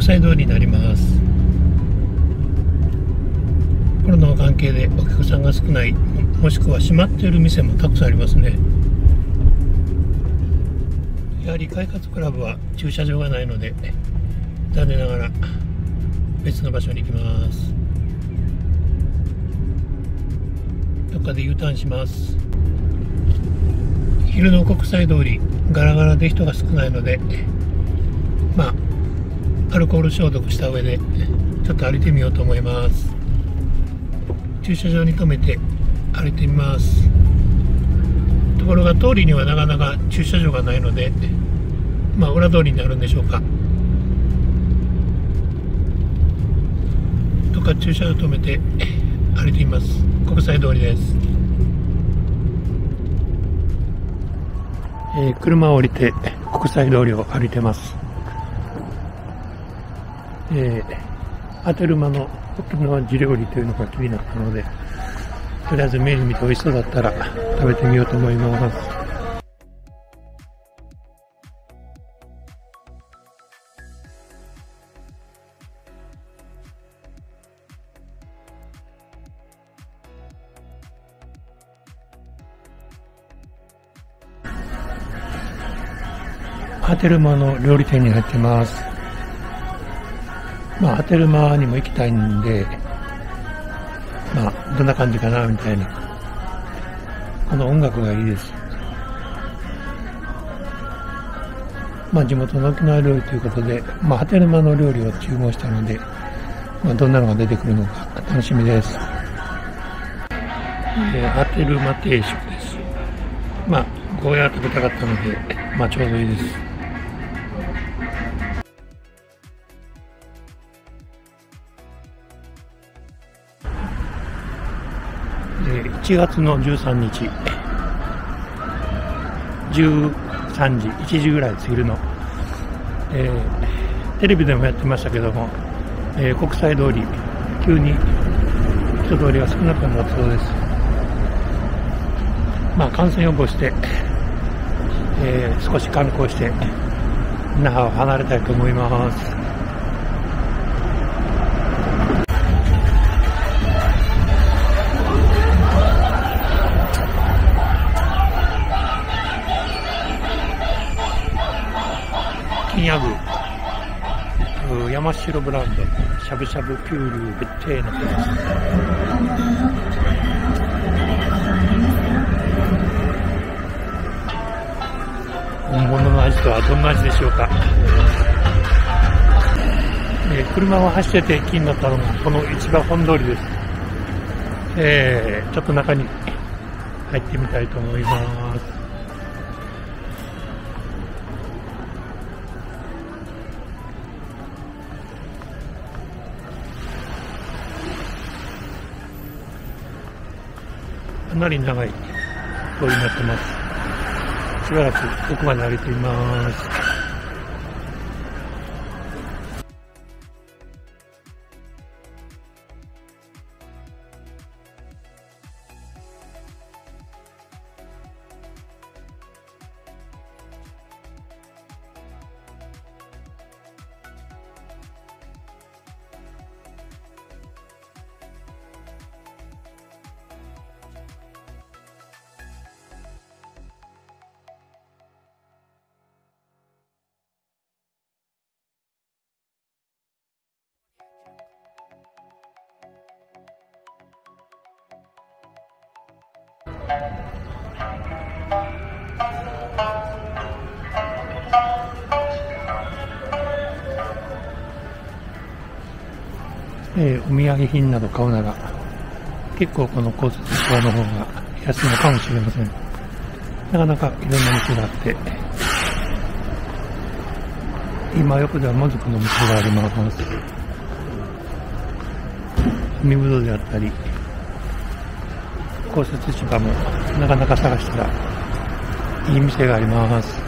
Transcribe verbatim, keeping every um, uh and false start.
際通りになります。コロナの関係でお客さんが少ない、もしくは閉まっている店もたくさんありますね。やはり快活クラブは駐車場がないので、残念ながら別の場所に行きます。どっかで U ターンします。昼の国際通りガラガラで人が少ないので、まあアルコール消毒した上でちょっと歩いてみようと思います。駐車場に停めて歩いてみます。ところが通りにはなかなか駐車場がないので、まあ裏通りになるんでしょうか。どっか駐車場止めて歩いてみます。国際通りです。えー、車を降りて国際通りを歩いてます。えー、アテルマの沖縄地料理というのが気になったので、とりあえずメニュー見て美味しそうだったら食べてみようと思います。アテルマの料理店に入ってます。まあ、アテルマにも行きたいんで、まあ、どんな感じかな、みたいな。この音楽がいいです。まあ、地元の沖縄料理ということで、まあ、アテルマの料理を注文したので、まあ、どんなのが出てくるのか楽しみです。えー、アテルマ定食です。まあ、ゴーヤー食べたかったので、まあ、ちょうどいいです。いちがつのじゅうさんにち、じゅうさんじ、いちじぐらい過ぎるの、えー、テレビでもやってましたけども、えー、国際通り、急に人通りが少なくなったそうです。まあ、感染予防して、えー、少し観光して、那覇を離れたいと思います。金ヤグ山城ブランドしゃぶしゃぶピュール別邸になってます。本物の味とはどんな味でしょうか。えー、車を走ってて気になったのがこの市場本通りです。えー、ちょっと中に入ってみたいと思います。かなり長い通りになってます。しばらく奥まで歩いてみます。えー、お土産品など買うなら結構この公設市場の方が安いのかもしれません。なかなかいろんな店があって、今横ではもずくの店があります。海ぶどうであったり、公設市場もなかなか探したらいい店があります。